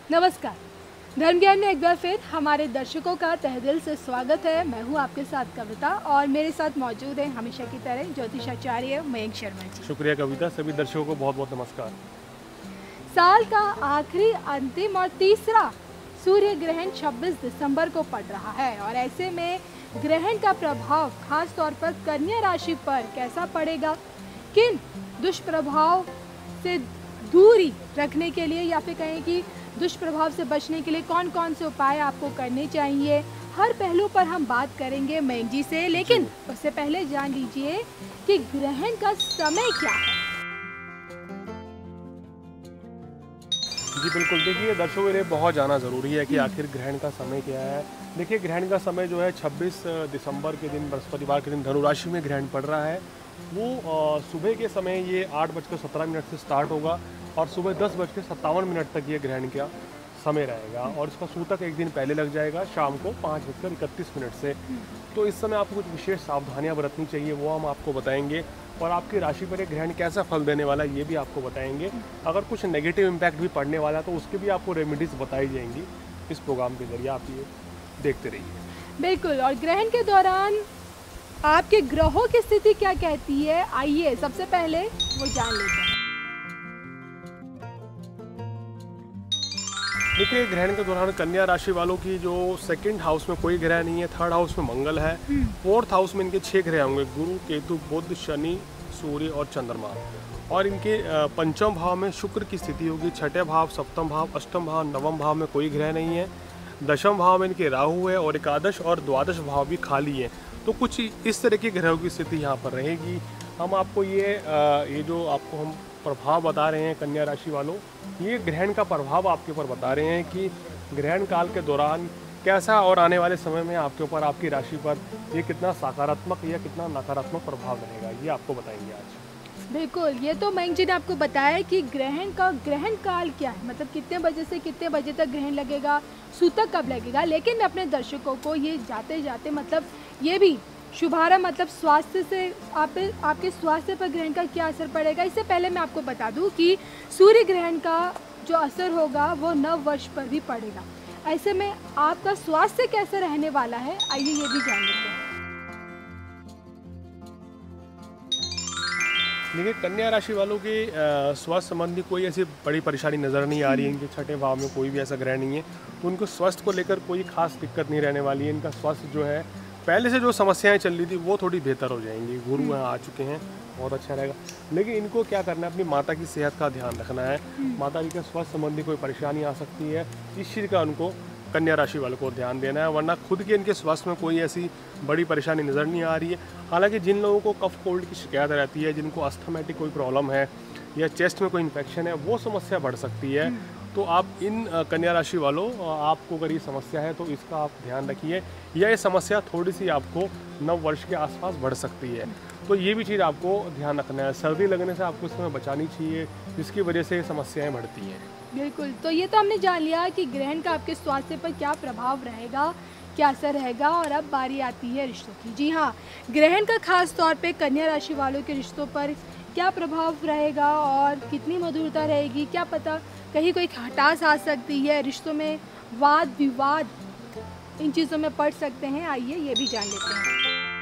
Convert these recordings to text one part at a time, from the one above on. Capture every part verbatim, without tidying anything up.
नमस्कार। धर्म ज्ञान में एक बार फिर हमारे दर्शकों का तहे दिल से स्वागत है। मैं हूं आपके साथ कविता और मेरे साथ मौजूद है हमेशा की तरह ज्योतिषाचार्य मयंक शर्मा जी। शुक्रिया कविता। सभी दर्शकों को बहुत बहुत नमस्कार। साल का आखिरी, अंतिम और तीसरा सूर्य ग्रहण छब्बीस दिसंबर को पड़ रहा है और ऐसे में ग्रहण का प्रभाव खास तौर पर कन्या राशि पर कैसा पड़ेगा, किन दुष्प्रभाव से दूरी रखने के लिए या फिर कहें कि दुष्प्रभाव से बचने के लिए कौन कौन से उपाय आपको करने चाहिए, हर पहलू पर हम बात करेंगे मयंक जी से। लेकिन उससे पहले जान लीजिए कि ग्रहण का समय क्या है। जी बिल्कुल, देखिए दर्शकों के लिए बहुत जाना ज़रूरी है कि आखिर ग्रहण का समय क्या है। देखिए ग्रहण का समय जो है छब्बीस दिसंबर के दिन, बृहस्पतिवार के दिन धनु राशि में ग्रहण पड़ रहा है। वो सुबह के समय ये आठ बजकर सत्रह मिनट से स्टार्ट होगा और सुबह दस बज के सत्तावन मिनट तक ये ग्रहण का समय रहेगा और इसका सूतक एक दिन पहले लग जाएगा शाम को पाँच बजकर इकतीस मिनट से। तो इस समय आपको कुछ विशेष सावधानियां बरतनी चाहिए, वो हम आपको बताएंगे और आपकी राशि पर ये ग्रहण कैसा फल देने वाला है ये भी आपको बताएंगे। अगर कुछ नेगेटिव इम्पैक्ट भी पड़ने वाला है तो उसके भी आपको रेमेडीज़ बताई जाएंगी इस प्रोग्राम के जरिए। आप ये देखते रहिए। बिल्कुल। और ग्रहण के दौरान आपके ग्रहों की स्थिति क्या कहती है, आइए सबसे पहले वो जान लेते हैं। देखिए ग्रहण के दौरान कन्या राशि वालों की जो सेकंड हाउस में कोई ग्रह नहीं है, थर्ड हाउस में मंगल है, फोर्थ हाउस में इनके छह ग्रह होंगे, गुरु, केतु, बुध, शनि, सूर्य और चंद्रमा। और इनके पंचम भाव में शुक्र की स्थिति होगी, छठे भाव, सप्तम भाव, अष्टम भाव, नवम भाव में कोई ग्रह नहीं है, दशम भाव में इनके राहु है और एकादश और द्वादश भाव भी खाली है। तो कुछ इस तरह की ग्रहों की स्थिति यहाँ पर रहेगी। हम आपको ये ये जो आपको हम प्रभाव बता रहे हैं कन्या राशि वालों, ये ग्रहण का प्रभाव आपके ऊपर बता रहे हैं कि ग्रहण काल के दौरान कैसा और आने वाले समय में आपके ऊपर, आपकी राशि पर ये कितना सकारात्मक या कितना नकारात्मक प्रभाव रहेगा, ये आपको बताएंगे आज। बिल्कुल, ये तो मयंक जी ने आपको बताया कि ग्रहण का ग्रहण काल क्या है, मतलब कितने बजे से कितने बजे तक ग्रहण लगेगा, सूतक कब लगेगा। लेकिन मैं अपने दर्शकों को ये जाते जाते मतलब ये भी शुभारंभ मतलब स्वास्थ्य से आप आपके स्वास्थ्य पर ग्रहण का क्या असर पड़ेगा, इससे पहले मैं आपको बता दूं कि सूर्य ग्रहण का जो असर होगा वो नव वर्ष पर भी पड़ेगा। ऐसे में आपका स्वास्थ्य कैसा रहने वाला है, आइए ये भी जान लेते हैं। देखिए कन्या राशि वालों के स्वास्थ्य संबंधी कोई ऐसी बड़ी परेशानी नज़र नहीं आ रही है। इनके छठे भाव में कोई भी ऐसा ग्रह नहीं है, तो उनको स्वास्थ्य को लेकर कोई खास दिक्कत नहीं रहने वाली है। इनका स्वास्थ्य जो है पहले से जो समस्याएं चल रही थी वो थोड़ी बेहतर हो जाएंगी। गुरु यहाँ आ चुके हैं, बहुत अच्छा रहेगा। लेकिन इनको क्या करना है, अपनी माता की सेहत का ध्यान रखना है। माता जी के स्वास्थ्य संबंधी कोई परेशानी आ सकती है, इस चीज़ का उनको कन्या राशि वालों को ध्यान देना है, वरना खुद के इनके स्वास्थ्य में कोई ऐसी बड़ी परेशानी नज़र नहीं आ रही है। हालांकि जिन लोगों को कफ कोल्ड की शिकायत रहती है, जिनको अस्थमेटिक कोई प्रॉब्लम है या चेस्ट में कोई इन्फेक्शन है, वो समस्या बढ़ सकती है। तो आप इन कन्या राशि वालों, आपको अगर ये समस्या है तो इसका आप ध्यान रखिए, या ये समस्या थोड़ी सी आपको नव वर्ष के आसपास बढ़ सकती है, तो ये भी चीज़ आपको ध्यान रखना है। सर्दी लगने से आपको इस समय बचानी चाहिए, जिसकी वजह से समस्याएं बढ़ती हैं। बिल्कुल, तो ये तो हमने जान लिया कि ग्रहण का आपके स्वास्थ्य पर क्या प्रभाव रहेगा, क्या असर रहेगा। और अब बारी आती है रिश्तों की। जी हाँ, ग्रहण का खास तौर पे कन्या राशि वालों के रिश्तों पर क्या प्रभाव रहेगा और कितनी मधुरता रहेगी, क्या पता कहीं कोई खटास आ सकती है, रिश्तों में वाद विवाद इन चीज़ों में पड़ सकते हैं, आइए ये भी जान लेते हैं।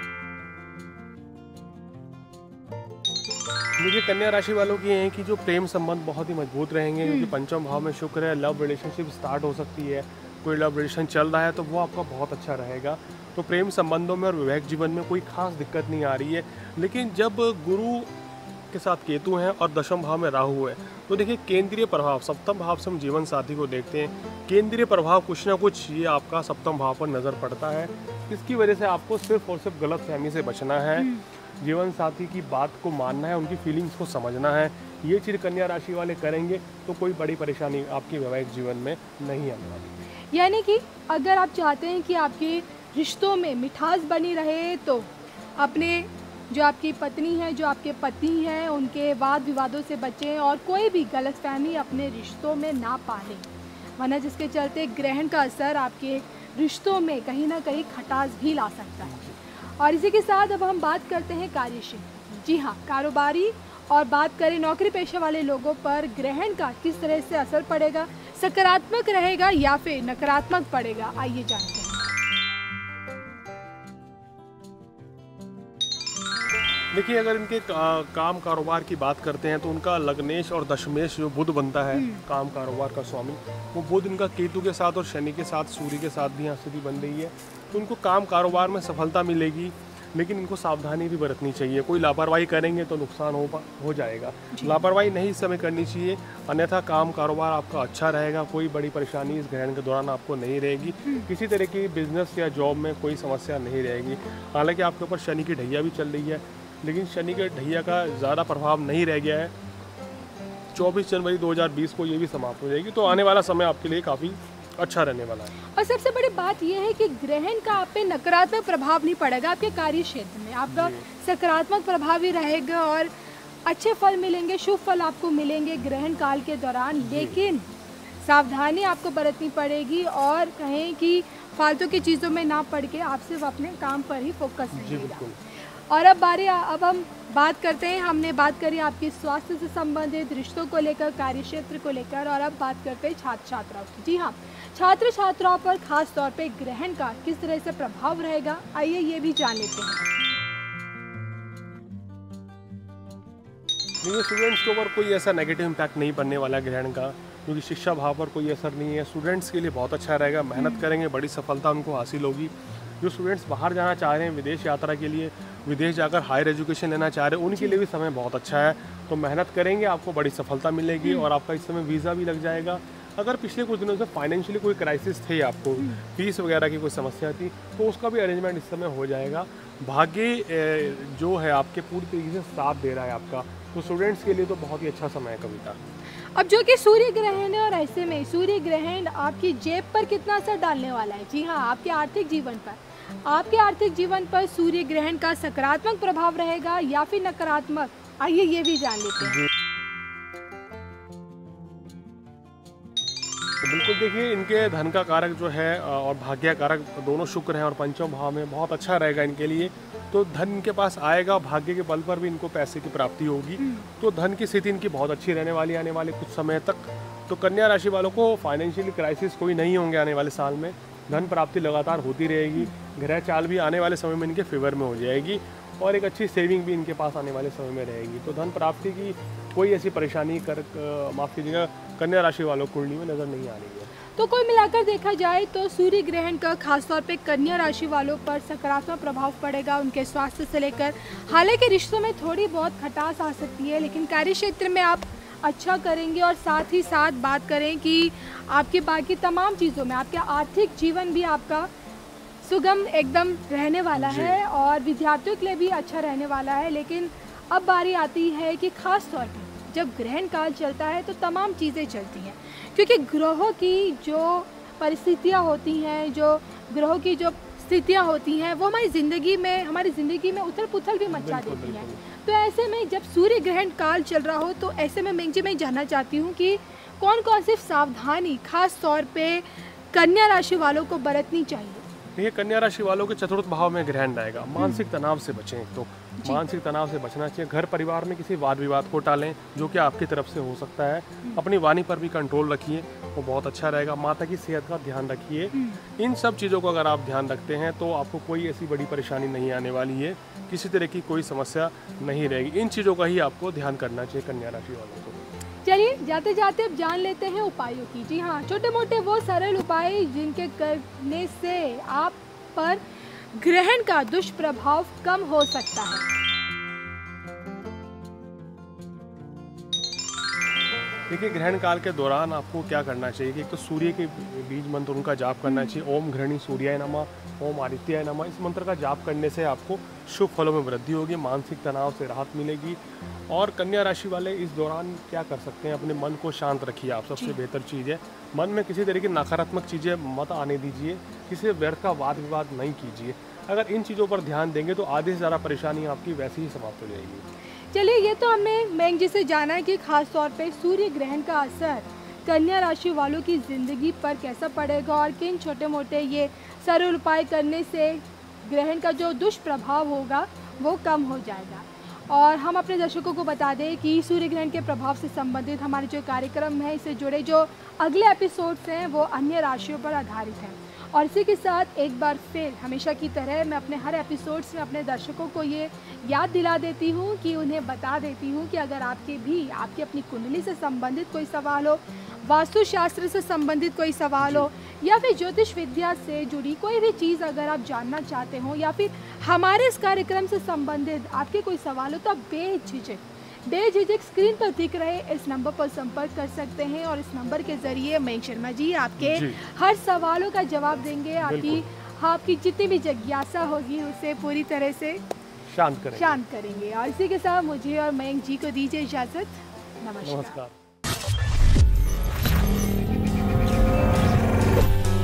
देखिए कन्या राशि वालों की है कि जो प्रेम संबंध बहुत ही मजबूत रहेंगे, क्योंकि पंचम भाव में शुक्र है। लव रिलेशनशिप स्टार्ट हो सकती है, कोई लव रिलेशन चल रहा है तो वो आपका बहुत अच्छा रहेगा। तो प्रेम संबंधों में और वैवाहिक जीवन में कोई खास दिक्कत नहीं आ रही है। लेकिन जब गुरु के साथ केतु हैं और दशम भाव में राहु है, तो देखिए केंद्रीय प्रभाव, सप्तम भाव से हम जीवन साथी को देखते हैं, केंद्रीय प्रभाव कुछ ना कुछ ये आपका सप्तम भाव पर नज़र पड़ता है। इसकी वजह से आपको सिर्फ और सिर्फ गलत फहमी से बचना है, जीवन साथी की बात को मानना है, उनकी फीलिंग्स को समझना है। ये चीज़ कन्या राशि वाले करेंगे तो कोई बड़ी परेशानी आपके वैवाहिक जीवन में नहीं आने वाली। यानी कि अगर आप चाहते हैं कि आपके रिश्तों में मिठास बनी रहे तो अपने जो आपकी पत्नी है, जो आपके पति हैं, उनके वाद विवादों से बचें और कोई भी गलतफहमी अपने रिश्तों में ना पालें, वरना जिसके चलते ग्रहण का असर आपके रिश्तों में कहीं ना कहीं खटास भी ला सकता है। और इसी के साथ अब हम बात करते हैं कार्य क्षेत्र। जी हाँ, कारोबारी और बात करें नौकरी पेशा वाले लोगों पर ग्रहण का किस तरह से असर पड़ेगा, सकारात्मक रहेगा या फिर नकारात्मक पड़ेगा, आइए जानते हैं। देखिए, अगर इनके का, काम कारोबार की बात करते हैं तो उनका लग्नेश और दशमेश जो बुध बनता है काम कारोबार का स्वामी, वो बुध इनका केतु के साथ और शनि के साथ सूर्य के साथ भी यहाँ स्थिति बन रही है। तो उनको काम कारोबार में सफलता मिलेगी, लेकिन इनको सावधानी भी बरतनी चाहिए। कोई लापरवाही करेंगे तो नुकसान हो हो जाएगा। लापरवाही नहीं इस समय करनी चाहिए, अन्यथा काम कारोबार आपका अच्छा रहेगा। कोई बड़ी परेशानी इस ग्रहण के दौरान आपको नहीं रहेगी। किसी तरह की बिजनेस या जॉब में कोई समस्या नहीं रहेगी। हालांकि आपके ऊपर शनि की ढैया भी चल रही है, लेकिन शनि के ढैया का ज़्यादा प्रभाव नहीं रह गया है। चौबीस जनवरी दो हज़ार बीस को ये भी समाप्त हो जाएगी। तो आने वाला समय आपके लिए काफ़ी अच्छा रहने वाला है। और सबसे बड़ी बात यह है कि ग्रहण का आप पे नकारात्मक प्रभाव नहीं पड़ेगा। आपके कार्य क्षेत्र में आपका सकारात्मक प्रभाव ही रहेगा और अच्छे फल मिलेंगे, शुभ फल आपको मिलेंगे ग्रहण काल के दौरान। लेकिन सावधानी आपको बरतनी पड़ेगी और कहें कि फालतू की चीज़ों में ना पड़ के आप सिर्फ अपने काम पर ही फोकस रहिएगा। और अब बारी अब हम बात करते हैं, हमने बात करी आपकी स्वास्थ्य से संबंधित, रिश्तों को लेकर, कार्य क्षेत्र को लेकर, और अब बात करते हैं छात्र छात्राओं की। जी हाँ, छात्र छात्राओं पर खास तौर पे ग्रहण का किस तरह से प्रभाव रहेगा, आइए ये भी जान लेते हैं। देखिए, स्टूडेंट्स के ऊपर कोई ऐसा नेगेटिव इम्पैक्ट नहीं पड़ने वाला ग्रहण का, क्योंकि शिक्षा भाव पर कोई असर नहीं है। स्टूडेंट्स के लिए बहुत अच्छा रहेगा, मेहनत करेंगे, बड़ी सफलता उनको हासिल होगी। जो स्टूडेंट्स बाहर जाना चाह रहे हैं विदेश यात्रा के लिए, विदेश जाकर हायर एजुकेशन लेना चाह रहे हैं, उनके लिए भी समय बहुत अच्छा है। तो मेहनत करेंगे, आपको बड़ी सफलता मिलेगी और आपका इस समय वीज़ा भी लग जाएगा। अगर पिछले कुछ दिनों से फाइनेंशियली कोई क्राइसिस थे, आपको फीस वगैरह की कोई समस्या थी, तो उसका भी अरेंजमेंट इस समय हो जाएगा। भाग्य जो है आपके पूरी तरीके से साथ दे रहा है आपका, तो स्टूडेंट्स के लिए तो बहुत ही अच्छा समय है कविता। अब जो कि सूर्य ग्रहण है, और ऐसे में सूर्य ग्रहण आपकी जेब पर कितना असर डालने वाला है। जी हाँ, आपके आर्थिक जीवन पर आपके आर्थिक जीवन पर सूर्य ग्रहण का सकारात्मक प्रभाव रहेगा या फिर नकारात्मक, आइए ये भी जान लेते हैं। तो बिल्कुल देखिए, इनके धन का कारक जो है और भाग्य कारक दोनों शुक्र हैं और पंचम भाव में, बहुत अच्छा रहेगा इनके लिए। तो धन इनके पास आएगा, भाग्य के बल पर भी इनको पैसे की प्राप्ति होगी। तो धन की स्थिति इनकी बहुत अच्छी रहने वाली है आने वाले कुछ समय तक। तो कन्या राशि वालों को फाइनेंशियली क्राइसिस कोई नहीं होंगे आने वाले साल में। धन प्राप्ति लगातार होती रहेगी, ग्रह चाल भी आने वाले समय में इनके फेवर में हो जाएगी और एक अच्छी सेविंग भी इनके पास आने वाले समय में रहेगी। तो धन प्राप्ति की कोई ऐसी परेशानी कर माफ़ कीजिएगा कन्या राशि वालों को कुंडली में नज़र नहीं आ रही है। तो कुल मिलाकर देखा जाए तो सूर्य ग्रहण का खासतौर पे कन्या राशि वालों पर सकारात्मक प्रभाव पड़ेगा, उनके स्वास्थ्य से लेकर। हालांकि रिश्तों में थोड़ी बहुत खटास आ सकती है, लेकिन कार्य क्षेत्र में आप अच्छा करेंगे। और साथ ही साथ बात करें कि आपकी बाकी तमाम चीज़ों में आपका आर्थिक जीवन भी आपका सुगम एकदम रहने वाला है और विद्यार्थियों के लिए भी अच्छा रहने वाला है। लेकिन अब बारी आती है कि खास तौर पर जब ग्रहण काल चलता है तो तमाम चीज़ें चलती हैं, क्योंकि ग्रहों की जो परिस्थितियाँ होती हैं, जो ग्रहों की जो स्थितियाँ होती हैं, वो हमारी ज़िंदगी में हमारी ज़िंदगी में उथल पुथल भी मचा देती हैं। तो ऐसे में जब सूर्य ग्रहण काल चल रहा हो, तो ऐसे में मैं जी मैं जानना चाहती हूँ कि कौन कौन सी सावधानी खास तौर पे कन्या राशि वालों को बरतनी चाहिए। देखिए, कन्या राशि वालों के चतुर्थ भाव में ग्रहण रहेगा। मानसिक तनाव से बचें, तो मानसिक तनाव से बचना चाहिए। घर परिवार में किसी वाद विवाद को टालें जो कि आपकी तरफ से हो सकता है। अपनी वाणी पर भी कंट्रोल रखिए, वो बहुत अच्छा रहेगा। माता की सेहत का ध्यान रखिए। इन सब चीज़ों को अगर आप ध्यान रखते हैं तो आपको कोई ऐसी बड़ी परेशानी नहीं आने वाली है, किसी तरह की कोई समस्या नहीं रहेगी। इन चीज़ों का ही आपको ध्यान करना चाहिए कन्या राशि वालों को। चलिए जाते जाते अब जान लेते हैं उपायों की। जी हाँ, छोटे मोटे वो सरल उपाय जिनके करने से आप पर ग्रहण का दुष्प्रभाव कम हो सकता है। देखिए, ग्रहण काल के दौरान आपको क्या करना चाहिए कि एक तो सूर्य के बीज मंत्र उनका जाप करना चाहिए। ओम घृणी सूर्याय नमः, ओम आदित्याय नमः। इस मंत्र का जाप करने से आपको शुभ फलों में वृद्धि होगी, मानसिक तनाव से राहत मिलेगी। और कन्या राशि वाले इस दौरान क्या कर सकते हैं, अपने मन को शांत रखिए। आप सबसे बेहतर चीज़ है, मन में किसी तरह की नकारात्मक चीज़ें मत आने दीजिए, किसी व्यर्थ का वाद विवाद नहीं कीजिए। अगर इन चीज़ों पर ध्यान देंगे तो आधे से ज़्यादा परेशानी आपकी वैसे ही समाप्त हो जाएगी। चलिए, ये तो हमने मैंग जी से जाना है कि खास तौर पे सूर्य ग्रहण का असर कन्या राशि वालों की ज़िंदगी पर कैसा पड़ेगा और किन छोटे मोटे ये सरल उपाय करने से ग्रहण का जो दुष्प्रभाव होगा वो कम हो जाएगा। और हम अपने दर्शकों को बता दें कि सूर्य ग्रहण के प्रभाव से संबंधित हमारे जो कार्यक्रम है, इससे जुड़े जो अगले एपिसोड्स हैं वो अन्य राशियों पर आधारित हैं। और इसी के साथ एक बार फिर हमेशा की तरह मैं अपने हर एपिसोड्स में अपने दर्शकों को ये याद दिला देती हूँ कि उन्हें बता देती हूँ कि अगर आपके भी आपकी अपनी कुंडली से संबंधित कोई सवाल हो, वास्तुशास्त्र से संबंधित कोई सवाल हो, या फिर ज्योतिष विद्या से जुड़ी कोई भी चीज़ अगर आप जानना चाहते हो, या फिर हमारे इस कार्यक्रम से संबंधित आपके कोई सवाल हो, तो आप बेझिझक बेझिझक स्क्रीन पर दिख रहे इस नंबर पर संपर्क कर सकते हैं। और इस नंबर के जरिए मयंक शर्मा जी आपके जी। हर सवालों का जवाब देंगे। आपकी आपकी जितनी भी जिज्ञासा होगी उसे पूरी तरह से शांत करेंगे शांत करेंगे और इसी के साथ मुझे और मयंक जी को दीजिए इजाज़त। नमस्कार, नमस्कार।